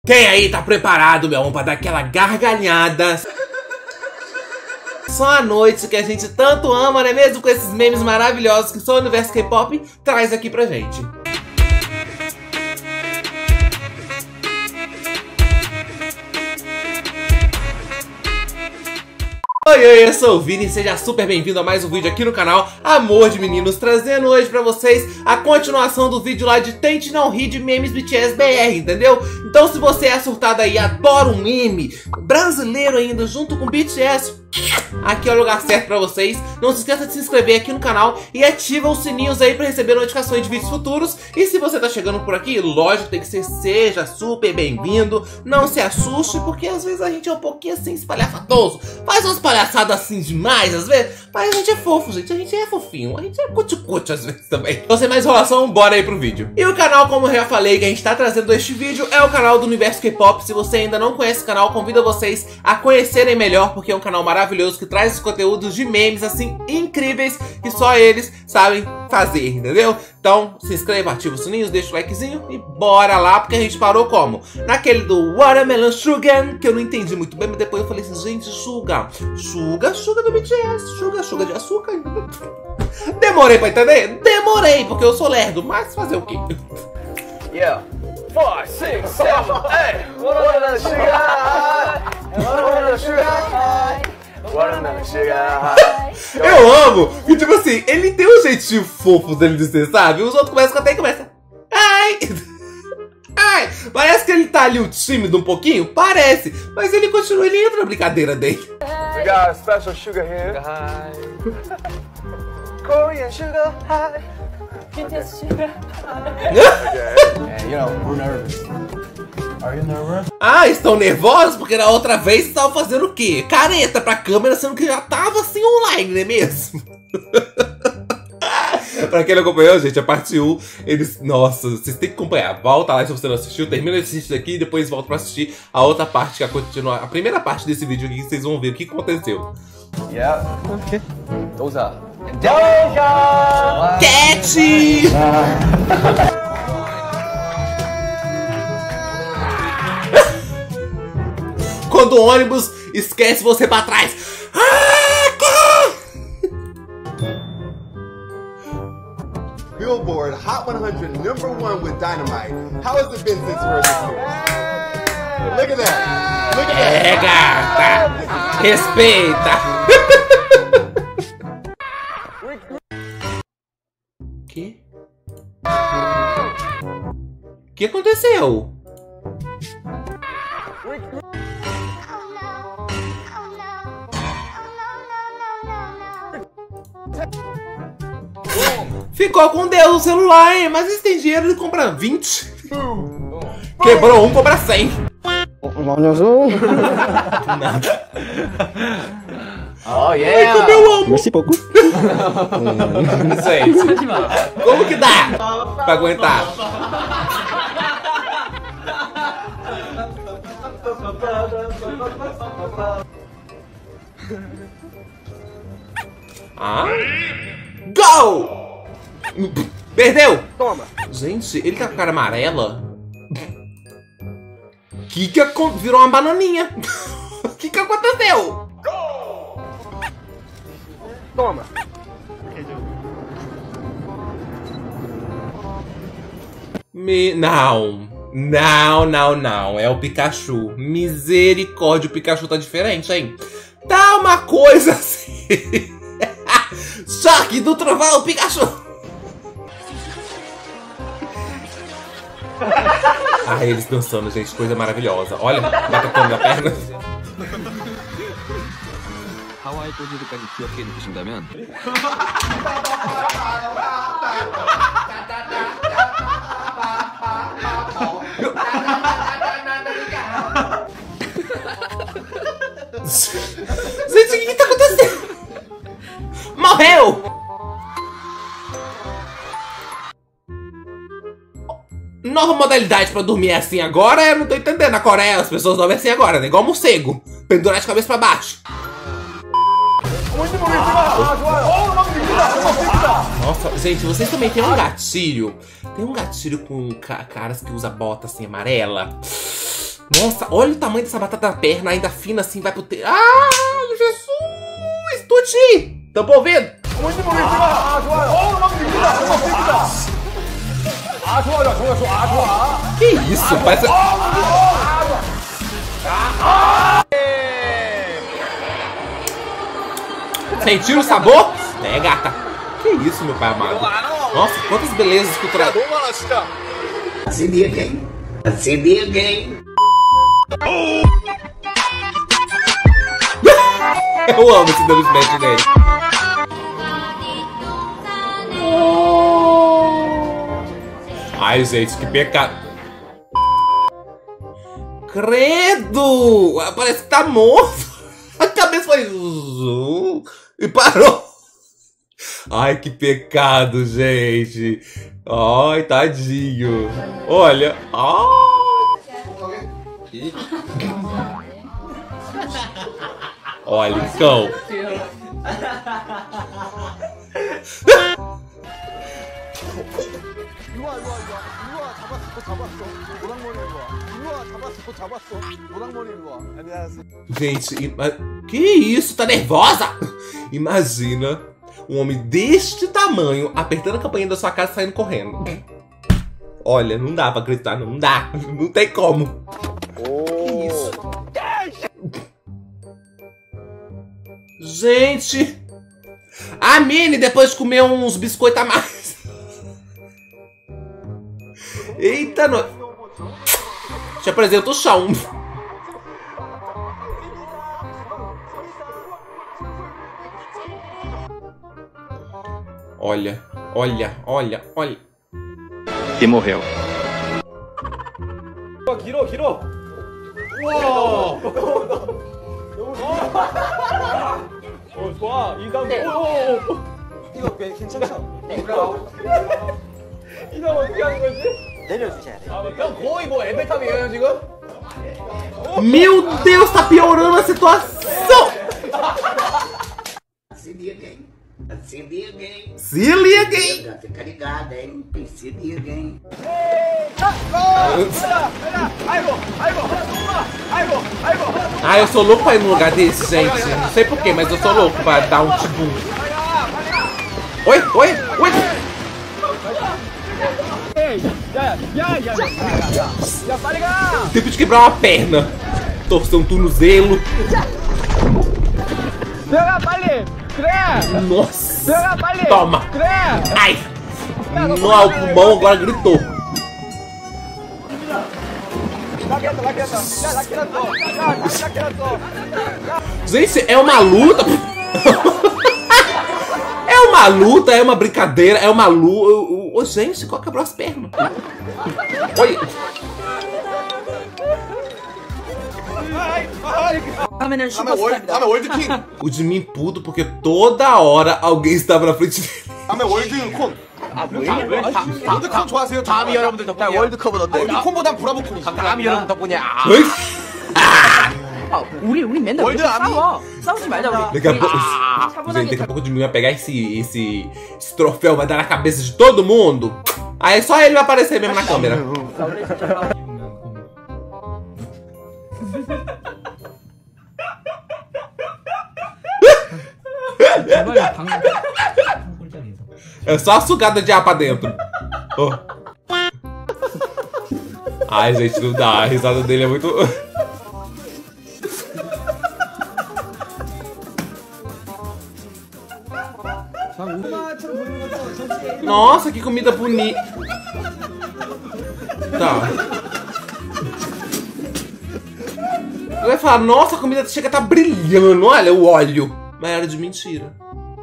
Quem aí tá preparado, meu amor, pra dar aquela gargalhada? Só a noite que a gente tanto ama, não é mesmo? Com esses memes maravilhosos que só o universo K-pop traz aqui pra gente. Oi, eu sou o Vini, seja super bem-vindo a mais um vídeo aqui no canal Amor de Meninos, trazendo hoje pra vocês a continuação do vídeo lá de Tente Não Rir de Memes BTS BR, entendeu? Então se você é surtado aí, adora um meme brasileiro ainda, junto com BTS, aqui é o lugar certo pra vocês. Não se esqueça de se inscrever aqui no canal e ativa os sininhos aí pra receber notificações de vídeos futuros. E se você tá chegando por aqui, lógico, tem que ser, seja super bem-vindo. Não se assuste, porque às vezes a gente é um pouquinho assim espalhafatoso, faz umas palhaçadas assim demais às vezes, mas a gente é fofo, gente, a gente é fofinho, a gente é cuti-cuti às vezes também. Então sem mais enrolação, bora aí pro vídeo. E o canal, como eu já falei, que a gente tá trazendo este vídeo é o canal do Universo K-pop. Se você ainda não conhece o canal, convido vocês a conhecerem melhor, porque é um canal maravilhoso que traz conteúdos de memes assim incríveis que só eles sabem fazer, entendeu? Então se inscreva, ativa os sininhos, deixa o likezinho e bora lá, porque a gente parou como? Naquele do Watermelon Sugar, que eu não entendi muito bem, mas depois eu falei assim, gente, Sugar do BTS, Sugar de açúcar. Demorei pra entender? Demorei, porque eu sou lerdo, mas fazer o quê? Yeah. 5, 6, 7, 8. Watermelon sugar. Watermelon sugar. Watermelon sugar. Eu amo que, tipo assim, ele tem um jeitinho fofo dele de ser, sabe? Os outros começam a cantar e começam. Ai! Ai! Parece que ele tá ali tímido um pouquinho, parece. Mas ele continua, ele entra na brincadeira dele. We got a special sugar here. Korean sugar high. BTS sugar. Yeah, you know, we're nervous. Are you nervous? Ah, estão nervosos porque na outra vez estavam fazendo o quê? Careta pra câmera, sendo que já tava assim online, não é mesmo? Pra quem não acompanhou, gente, a parte 1, eles... Nossa, vocês têm que acompanhar. Volta lá se você não assistiu, termina de assistir aqui e depois volta pra assistir a outra parte que continua. A primeira parte desse vídeo aqui, que vocês vão ver o que aconteceu. Yeah. Okay. Doja. Doja! Cat! Quando o ônibus esquece você pra trás. Billboard Hot 100 #1 with Dynamite. How has it been since first appearance? Look at that. Look at that. É, gata. Respeita. O que aconteceu? Ficou com Deus o celular, hein? Mas eles têm dinheiro de comprar 20. Quebrou um, compra 100. Nada. Oh yeah! Ai, eu amo. Merci pouco. Gente, como que dá pra aguentar? Ah? Go! Perdeu! Toma! Gente, ele tá com a cara amarela. Virou uma bananinha. O que aconteceu? Toma! Não. É o Pikachu. Misericórdia, o Pikachu tá diferente, hein? Tá uma coisa assim. Choque do trovão, Pikachu! Ah, eles dançando, gente, coisa maravilhosa. Olha, batendo na perna. 하와이 포즈까지 기억해 두신다면 Gente, o que tá acontecendo? Morreu! Nova modalidade pra dormir é assim agora? Eu não tô entendendo. Na Coreia as pessoas dormem assim agora, né? Igual morcego. Pendurar de cabeça pra baixo. Nossa, gente, vocês também têm um gatilho. Tem um gatilho com caras que usam bota assim amarela. Nossa, olha o tamanho dessa batata na perna, ainda fina assim, vai pro... Ah, Jesus! Tuti! Tão pra ouvindo? Que isso? Parece... Sentiu o sabor? É, gata. Que isso, meu pai amado. Nossa, quantas belezas culturais. See me again. See me again. Eu amo esse double smash dele. Ai, gente, que pecado. Credo! Parece que tá morto. A cabeça foi... E parou. Ai, que pecado, gente. Ai, tadinho. Olha. Ai. Olha, cão. Gente, que isso? Tá nervosa? Imagina um homem deste tamanho apertando a campainha da sua casa e saindo correndo. Olha, não dá pra acreditar, não dá. Não tem como. Que isso? Gente, a Minnie depois de comer uns biscoitos a mais. Eita, no... Te apresento o chão. Olha, olha, olha, olha. E morreu. 길어 길어. 우와. 좋아. 이 다음. 이거 괜찮죠? 네. 이 다음 어떻게 하는 거지? 내려주셔야 돼요. 형 거의 뭐 에베탑이에요 지금? Meu Deus, tá piorando a situação. See me again. See me again. Se liga, hein? Fica ligado, hein? See me again. Ah, eu sou louco pra ir num lugar desse, gente. Não sei porquê, mas eu sou louco pra dar um tibum. Oi, oi, oi. Tempo de quebrar uma perna. Torcer um tornozelo. Nossa. Toma. Ai. No, o pulmão agora gritou. Gente, é uma luta. É uma luta, é uma brincadeira, é uma luta. Gente, qual quebrou as pernas? Oi. O de mim puto porque toda hora alguém estava na frente dele. 다음에 월드콘. 월드콘 좋아하세요? 다음이 여러분들 덕분에 월드컵은 어때? 월드콘보단 브라보콘이. 다음이 여러분 덕분에 우리 맨날 월드 아미. 싸우지 말자 우리. Daqui a pouco, gente, daqui a pouco o de mim vai pegar esse troféu, vai dar na cabeça de todo mundo. Aí só ele vai aparecer mesmo na câmera. É só a sugada de ar pra dentro. Oh. Ai, gente, não dá. A risada dele é muito... Nossa, que comida bonita. Tá. Eu ia falar, nossa, a comida chega a tá brilhando. Olha o óleo. Mas era de mentira.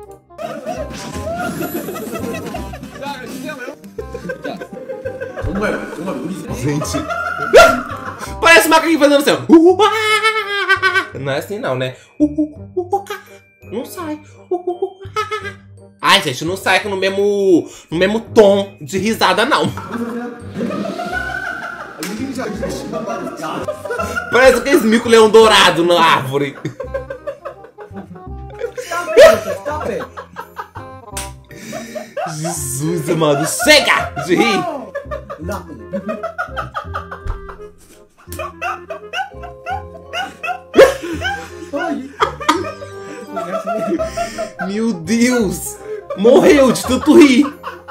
Gente. Parece uma macaquinho fazendo assim. Não é assim não, né? Não sai. Ai, gente, não sai no mesmo tom de risada, não. Parece aqueles mico-leão dourado na árvore. Jesus, amado. Chega de rir. Meu Deus! Morreu de tanto rir!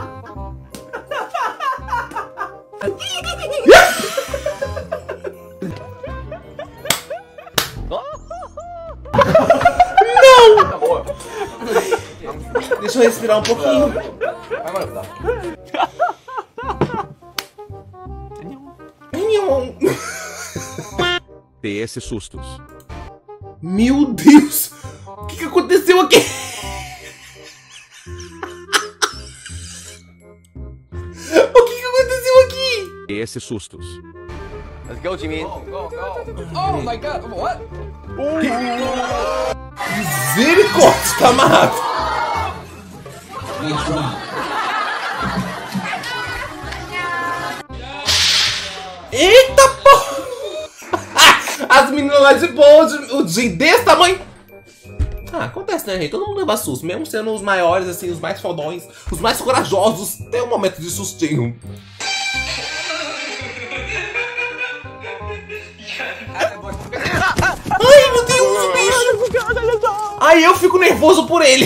Não! Deixa eu respirar um pouquinho. PS sustos. Meu Deus! O que aconteceu aqui? O que aconteceu aqui? PS sustos. Let's go, Jimin. Oh my god, what? Misericórdia, tá amarrado. Eita porra! As meninas lá de boa, o Jin desse tamanho. Ah, acontece, né, gente? Todo mundo leva susto, mesmo sendo os maiores, assim, os mais fodões, os mais corajosos, tem um momento de sustinho. Ai, meu Deus, bicho! Ai, eu fico nervoso por ele.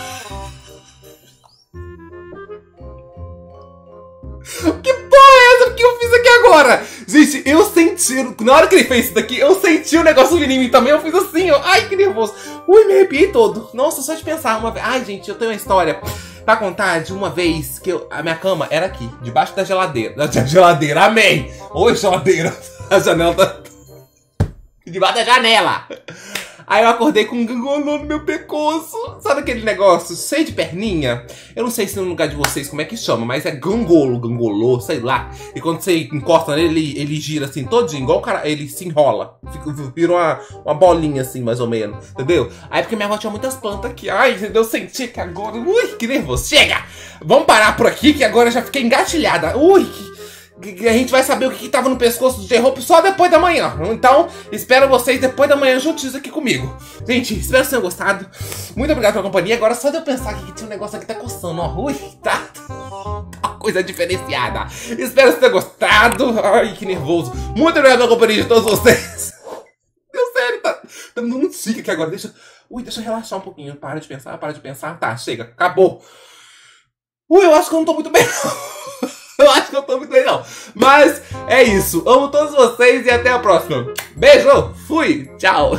Que porra é essa que eu fiz aqui agora? Gente, eu senti, na hora que ele fez isso daqui, eu senti o negócio vindo em mim também, eu fiz assim, ó. Ai, que nervoso. Ui, me arrepiei todo. Nossa, só de pensar uma vez. Ai, gente, eu tenho uma história pra contar de uma vez que a minha cama era aqui, debaixo da geladeira. Da geladeira, amém. Oi, geladeira. A janela tá... debaixo da janela. Aí eu acordei com um gangolô no meu pescoço. Sabe aquele negócio cheio de perninha? Eu não sei se no lugar de vocês como é que chama, mas é gangolô, sei lá. E quando você encosta nele, ele gira assim todinho, igual o cara, ele se enrola. Vira uma bolinha assim, mais ou menos, entendeu? Aí porque minha avó tinha muitas plantas aqui. Ai, entendeu? Eu senti que agora... Ui, que nervoso. Chega! Vamos parar por aqui que agora eu já fiquei engatilhada. Ui, a gente vai saber o que tava no pescoço do J-Hope só depois da manhã. Então, espero vocês depois da manhã juntinhos aqui comigo. Gente, espero que tenham gostado. Muito obrigado pela companhia. Agora só de eu pensar que tinha um negócio aqui que tá coçando, ó. Ui, tá uma coisa diferenciada. Espero que tenham gostado. Ai, que nervoso. Muito obrigado pela companhia de todos vocês. Deu sério, tá dando muito chique aqui agora. Deixa eu relaxar um pouquinho. Para de pensar. Tá, chega, acabou. Ui, eu acho que eu não tô muito bem. Eu acho que eu tô muito bem, não. Mas é isso. Amo todos vocês e até a próxima. Beijo, fui, tchau.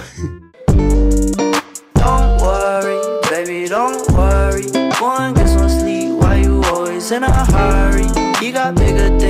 Don't worry, baby, don't worry. Go and get some sleep while you always in a hurry. You got bigger